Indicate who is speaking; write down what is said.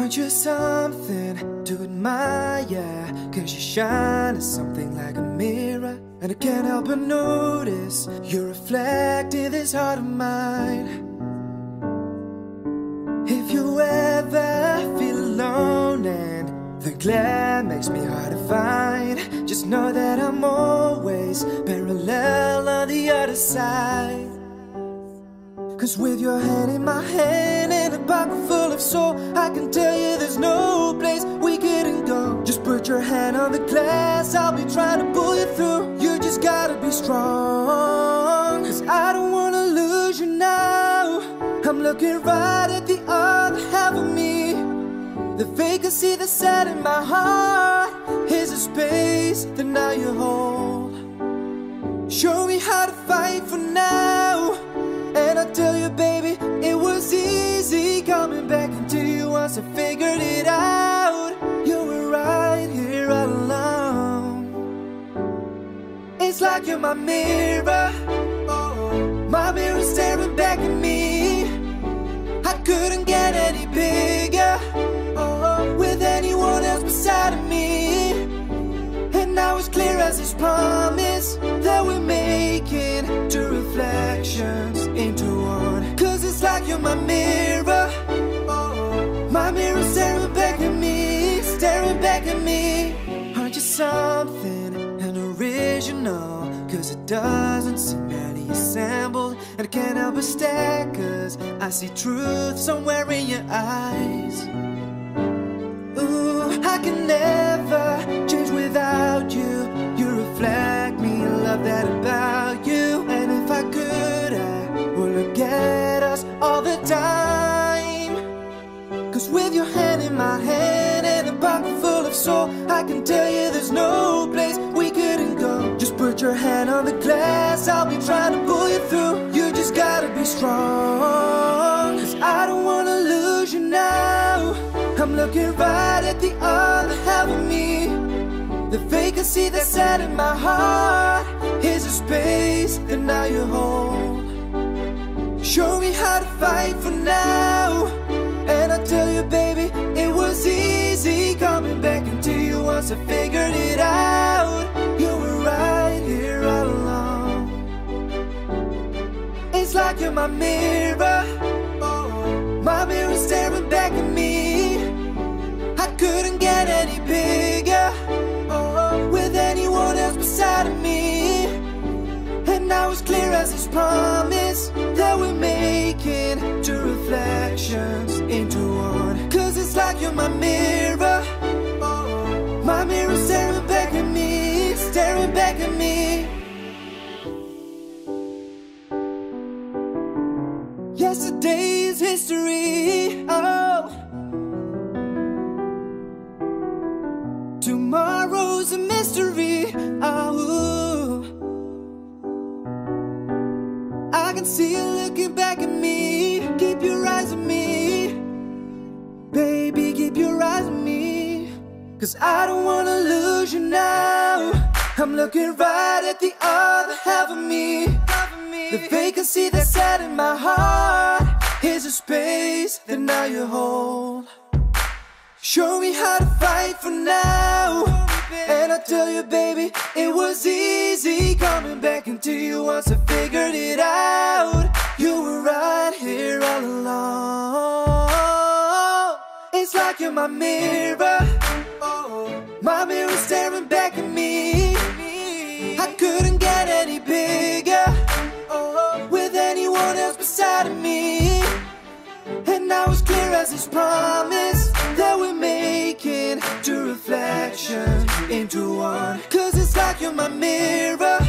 Speaker 1: Aren't you something to admire? Cause you shine as something like a mirror, and I can't help but notice you reflect in this heart of mine. If you ever feel alone and the glare makes me hard to find, just know that I'm always parallel on the other side. Cause with your hand in my hand and a pocket full of soul, I can tell you there's no place we couldn't go. Just put your hand on the glass, I'll be trying to pull you through. You just gotta be strong, cause I don't wanna lose you now. I'm looking right at the other half of me. The vacancy that's set in my heart is a space that now you hold. Show me how to fight for now, and I tell you, baby, it was easy coming back into you once I figured it out. You were right here all along. It's like you're my mirror, my mirror staring back at me. I couldn't get any bigger with anyone else beside of me. And now it's clear as this promise that we're making two reflections into one. Cause it's like you're my mirror, my mirror staring back at me, staring back at me. Aren't you something, an original? Cause it doesn't seem any assembled, and I can't help but stare cause I see truth somewhere in your eyes. Ooh, I can never change without you. You reflect me, I love that about you. And if I could, I would look at us all the time. Cause with your hand in my hand and a pocket full of soul, I can tell you there's no place we couldn't go. Just put your hand on the glass, I'll be trying to pull you through. You just gotta be strong, cause I don't wanna lose you now. I'm looking right at the other half of me. The vacancy that's set in my heart is a space that now you hold. Show me how to fight for now, and I tell you, baby, it was easy coming back into you once I figured it out. You were right here all along. It's like you're my mirror, my mirror staring back at me. I couldn't get any bigger with anyone else beside of me. And now it's clear as this promise that we're making two reflections into one. Cause it's like you're my mirror, my mirror staring back at me, staring back at me. Yesterday's history, oh, tomorrow's a mystery, oh. I can see you looking back at me. Keep your eyes on me, baby, keep your eyes on me. Cause I don't wanna lose you now. I'm looking right at the other half of me. The vacancy that's set in my heart is a space that now you hold. Show me how to fight for now, and I tell you, baby, it was easy coming back into you once I figured it out. You were right here all along. It's like you're my mirror, my mirror staring back at me. I couldn't get any bigger with anyone else beside of me. And now it's clear as this promise that we're making two reflections into one. Cause it's like you're my mirror,